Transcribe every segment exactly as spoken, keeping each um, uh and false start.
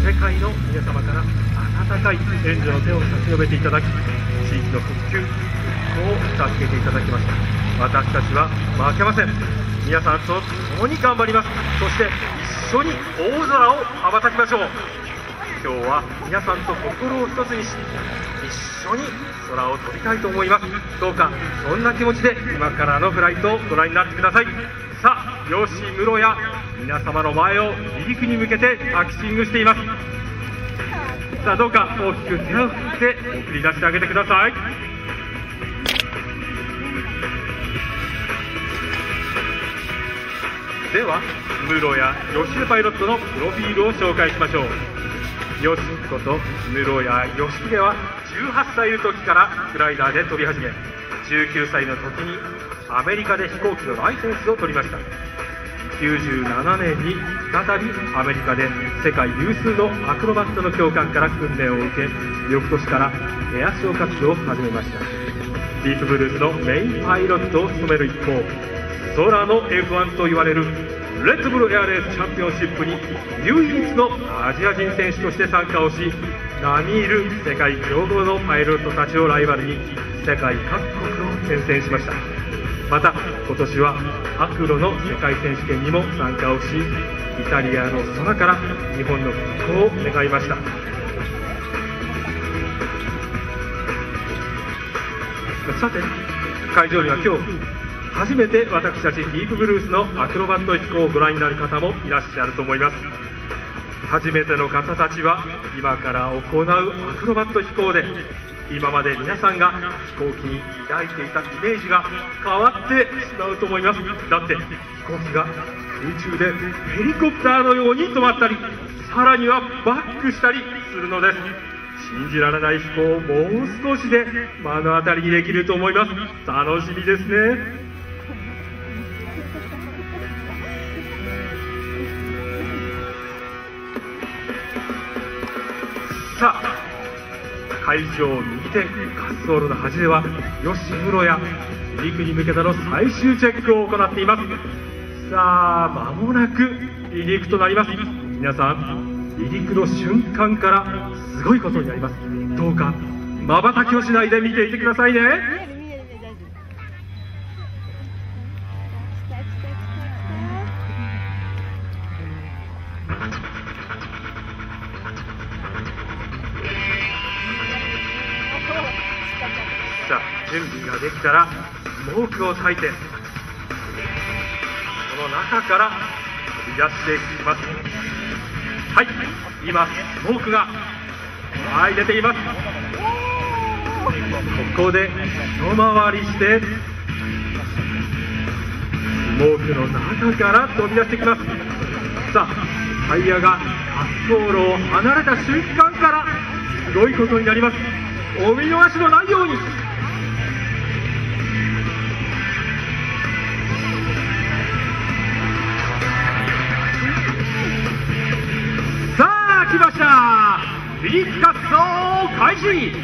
世界の皆様から温かい援助の手を差し伸べていただき、地域の復旧復興を助けていただきました。私たちは負けません。皆さんと共に頑張ります。そして一緒に大空を羽ばたきましょう。今日は皆さんと心を一つにし、一緒に空を飛びたいと思います。どうかそんな気持ちで今からのフライトをご覧になってください。さあ、吉室や皆様の前を離陸に向けてタキシングしています。さあ、どうか大きく手を振って送り出してあげてください。では、室谷吉秀パイロットのプロフィールを紹介しましょう。吉こと室谷吉秀はじゅうはっさいの時からグライダーで飛び始め、じゅうきゅうさいの時にアメリカで飛行機のライセンスを取りました。きゅうじゅうななねんに再びアメリカで世界有数のアクロバットの教官から訓練を受け、翌年からエアショー活動を始めました。ディープブルースのメインパイロットを務める一方、空の エフワン と言われるレッドブルエアレースチャンピオンシップに唯一のアジア人選手として参加をし、並みいる世界強豪のパイロットたちをライバルに世界各国を転戦しました。また今年はアクロの世界選手権にも参加をし、イタリアの空から日本の復興を願いました。さて、会場には今日初めて私たちディープブルースのアクロバット飛行をご覧になる方もいらっしゃると思います。初めての方たちは今から行うアクロバット飛行で、今まで皆さんが飛行機に抱いていたイメージが変わってしまうと思います。だって飛行機が空中でヘリコプターのように止まったり、さらにはバックしたりするのです。信じられない飛行をもう少しで目の当たりにできると思います。楽しみですね。さあ、会場右手滑走路の端では吉室や離陸に向けての最終チェックを行っています。さあ、間もなく離陸となります。皆さん、離陸の瞬間からすごいことになります。どうかまばたきをしないで見ていてくださいね。さあ、準備ができたらスモークを焚いて、その中から飛び出していきます。はい、今スモークがはい出ています。ここで一回りしてスモークの中から飛び出してきます。さあ、タイヤが滑走路を離れた瞬間からすごいことになります。お見逃しのないように。さあ、来ました。離陸滑走開始。ジョイ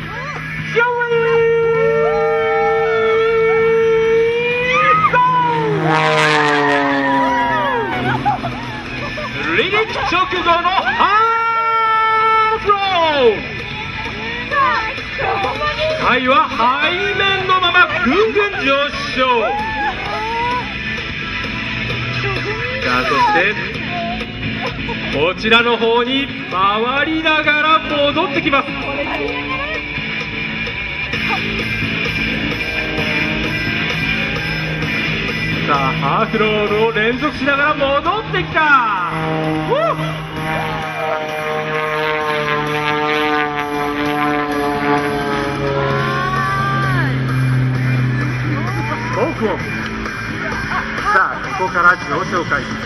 離陸直後のハーフロー。機体は背面のままぐんぐん上昇。さあ、そしてこちらの方に回りながら戻ってきます。さあ、ハーフロールを連続しながら戻ってきた。スモークオン。さあ、ここから上昇開始。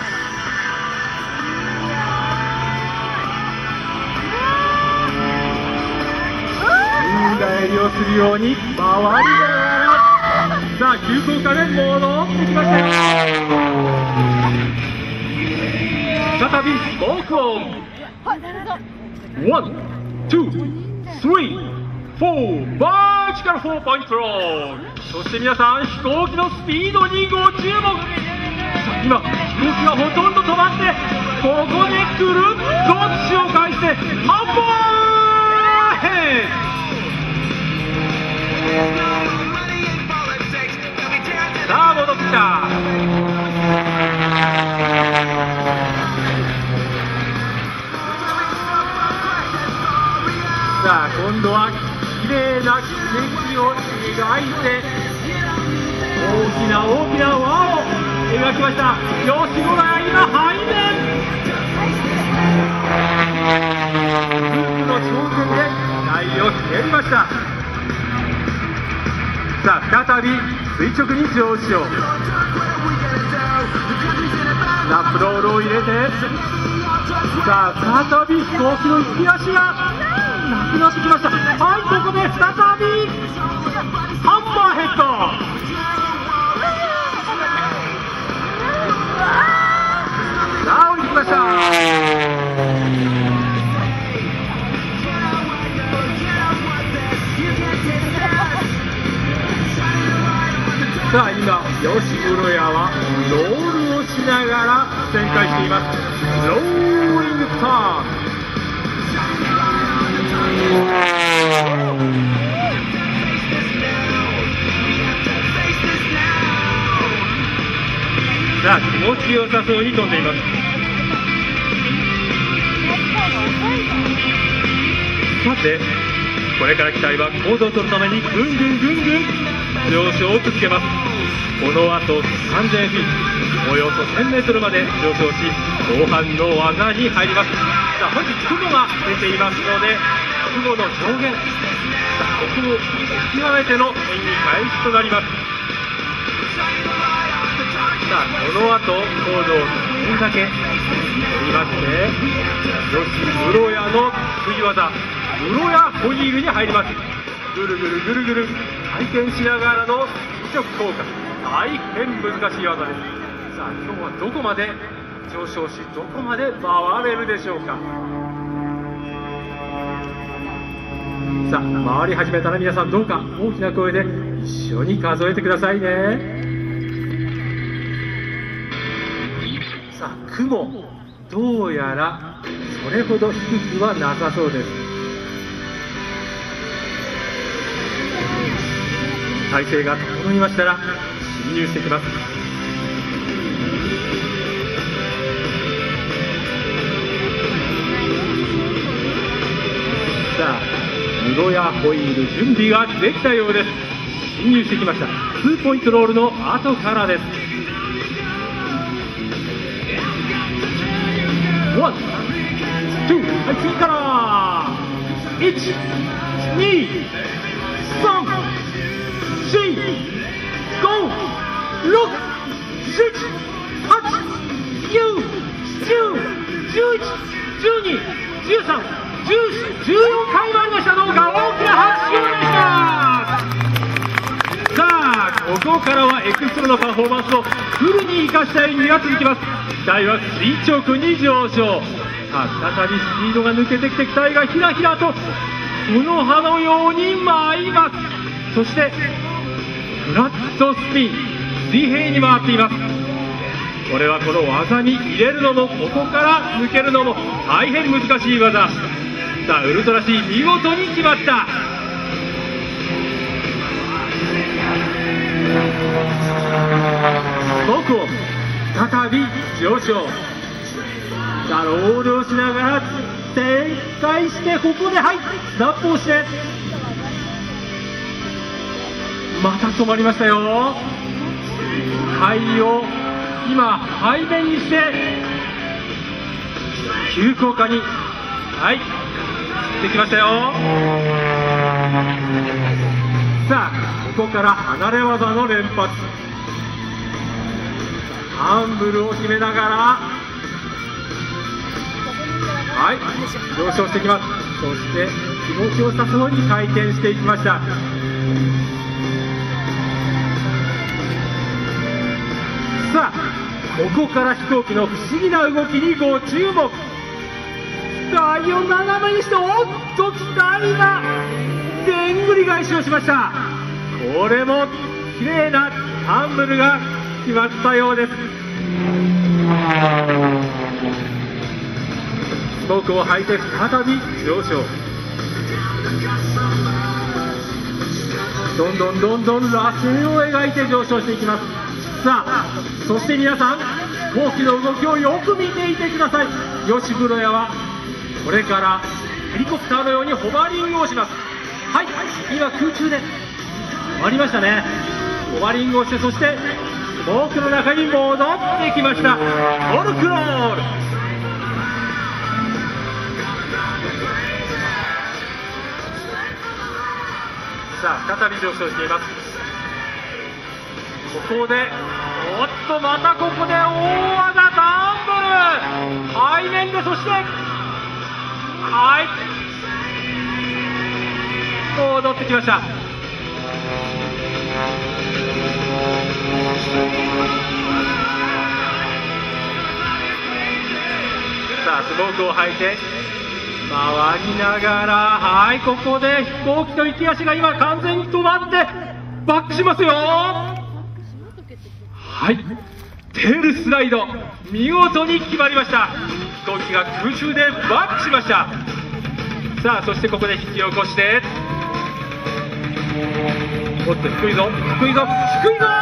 宙返りをするように回りながら、さあ、急降下で戻ってきました。再びスモークオン。ワン、ツー、スリー、フォー、バーチカルフォーポイントロール。そして皆さん、飛行機のスピードにご注目。さあ、今飛行機がほとんど止まって、ここでくるっと潮を変えさあ今度は綺麗な線を描いて大きな大きな輪を描きました。吉野が今背面フープの頂点で台をひねりました。さあ再び垂直に上昇。ラップロールを入れて、さあ再び飛行機の引き足がなくなってきました。はい、ここで再びハンマーヘッド。さあ降りてきました。さあ今吉室屋はロールをしながら旋回しています。ローリングターン。さあ気持ちよさそうに飛んでいます。さてこれから機体は高度を取るためにぐんぐんぐんぐん上昇を続けます。この後さんぜんフィートおよそせんメートルまで上昇し後半の技に入ります。さあ本日雲が出ていますので雲の上限、さあここを見極めての演技開始となります。さあこの後高度を少しだけ取りまして吉室屋の次技室屋ホイールに入ります。ぐるぐるぐるぐる回転しながらの垂直効果、大変難しい技です。さあ今日はどこまで上昇しどこまで回れるでしょうか。さあ回り始めたら皆さんどうか大きな声で一緒に数えてくださいね。さあ雲どうやらそれほど低くはなさそうです。体勢が整いましたら進入してきます。さあ室屋ホイール準備ができたようです。進入してきました。ツーポイントロールの後からです。ワン、ツー、はい次からいち、に、さん、よん、ご、ろく、なな、はち、きゅう、じゅう、じゅういち、じゅうに、じゅうさん、じゅうよん、じゅうよんかい回りました。どうか大きな拍手をお願いします。さあここからはエクストラのパフォーマンスをフルに生かした演技が続きます。機体は垂直に上昇。さあ再びスピードが抜けてきて機体がひらひらとこの葉のように舞います。そしてフラットスピン、水平に回っています。これはこの技に入れるのもここから抜けるのも大変難しい技。さあウルトラ C 見事に決まった。僕を再び上昇。さあロールをしながら旋回してここではいスナップをしてまた止まりましたよ。肺を今背面にして急降下にはいできましたよ。さあここから離れ技の連発、ハンブルを決めながらはい上昇していきます。そして気持ちよさそうに回転していきました。さあここから飛行機の不思議な動きにご注目。台を斜めにしておっと機体がでんぐり返しをしました。これも綺麗なハンブルが決まったようです。スモークを吐いて再び上昇。どんどんどんどん螺旋を描いて上昇していきます。さあそして皆さん飛行機の動きをよく見ていてください。吉室屋はこれからヘリコプターのようにホバリングをします。はい、今空中で終わりましたね。ホバリングをして、そしてスモークの中に戻ってきました。オルクロール。さあ再び上昇しています。ここでおっとまたここで大技ダンブル背面で、そしてはい戻ってきました。さあスモークを吐いて回りながら、はい、ここで飛行機と行き足が今完全に止まってバックしますよ。はい、テールスライド見事に決まりました。飛行機が空中でバックしました。さあそしてここで引き起こして、おっと低いぞ低いぞ低いぞ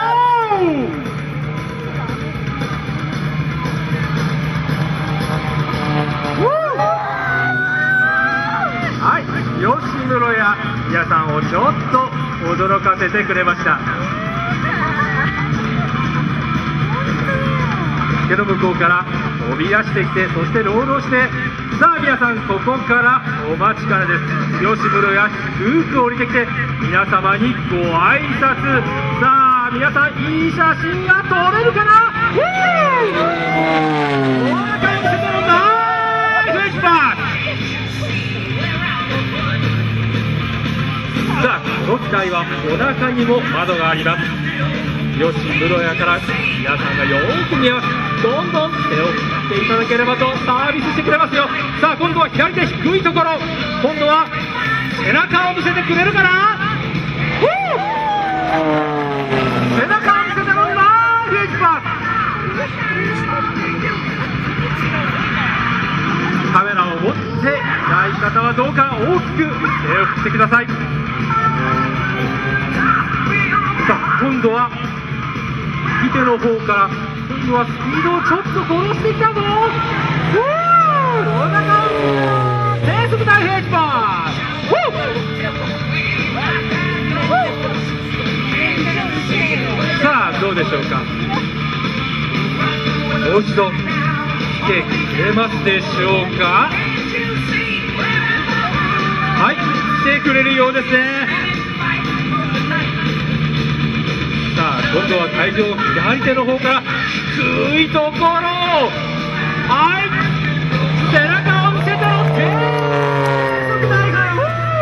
はい、吉室や皆さんをちょっと驚かせてくれました。池の向こうから飛び出してきて、そしてロールをして、さあ皆さんここからお待ちかねです。吉室や低く降りてきて皆様にご挨拶。さあ皆さんいい写真が撮れるかな。お腹を見せてのナイスエキスパー。さあこの機体はお腹にも窓があります。吉室屋から皆さんがよーく見えます。どんどん手を振っていただければとサービスしてくれますよ。さあ今度は左手低いところ、今度は背中を見せてくれるかな。背中を見せてのナイスエキスパー。カメラを持ってない方はどうか大きく手を振ってください。さあ今度は右手の方から、今度はスピードをちょっと殺してきたぞ。お腹を低速大平地パー。さあどうでしょうか。もう一度来てくれますでしょうか。はい、来てくれるようですね。さあ今度は会場左手の方から低いところ、はい、背中を見せての低速大会。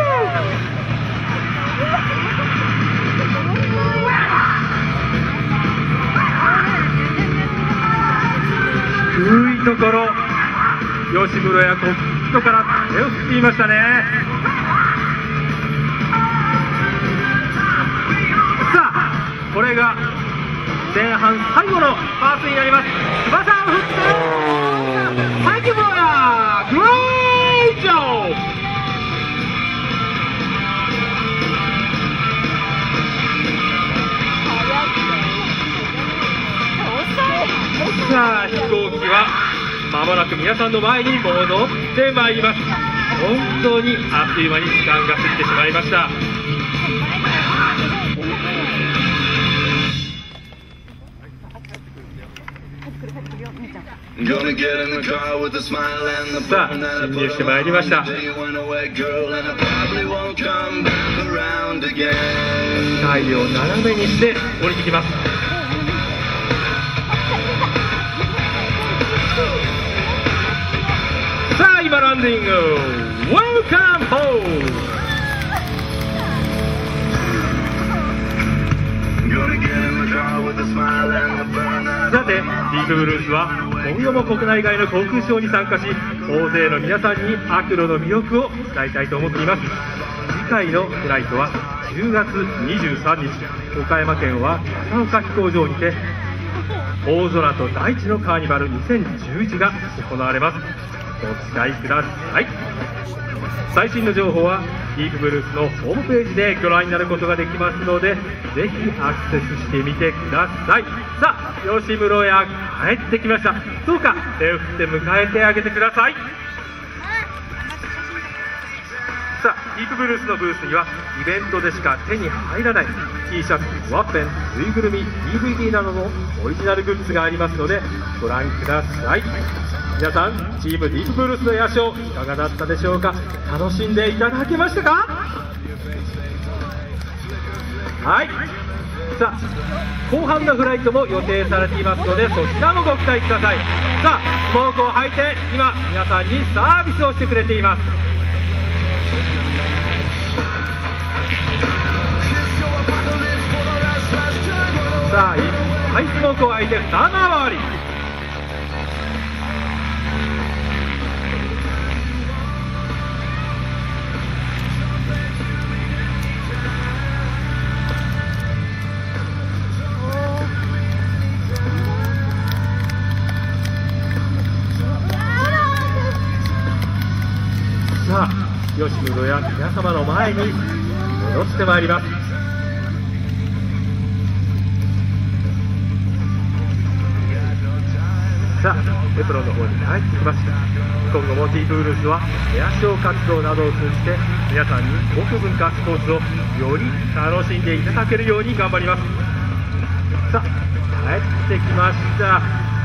低いところ、吉室やコックピットから手を振っていましたね。さあこれが前半最後のパーツになります。翼を振ってハイキブラーグレージョー。さあ飛行機はまもなく皆さんの前に戻ってまいります。本当にあっという間に時間が過ぎてしまいました。さあ進入してまいりました。機体を斜めにして降りてきます。さあ今ランディング Welcome home。 さてディープブルースは今後も国内外の航空ショーに参加し、大勢の皆さんにアクロの魅力を伝えたいと思っています。次回のフライトはじゅうがつにじゅうさんにち、岡山県は笠岡飛行場にて大空と大地のカーニバルにせんじゅういちが行われます。ご期待ください。最新の情報はディープブルースのホームページでご覧になることができますので、ぜひアクセスしてみてください。さあ吉室屋帰ってきました。どうか手を振って迎えてあげてください。 ディープブルースのブースにはイベントでしか手に入らない T シャツ、ワッペン、ぬいぐるみ、ディーブイディー などのオリジナルグッズがありますのでご覧ください。皆さん、チームディープブルースの夜ショーいかがだったでしょうか。楽しんでいただけましたか。はい、さあ後半のフライトも予定されていますのでそちらもご期待ください。さあスモークを吐いて今皆さんにサービスをしてくれています。さあいっぱいスモークを吐いて二回り。さあ吉室や皆様の前に戻ってまいります。さあエプロンの方に入ってきました。今後も T プールスはエアショー活動などを通じて皆さんに航空文化スポーツをより楽しんでいただけるように頑張ります。さあ帰ってきました。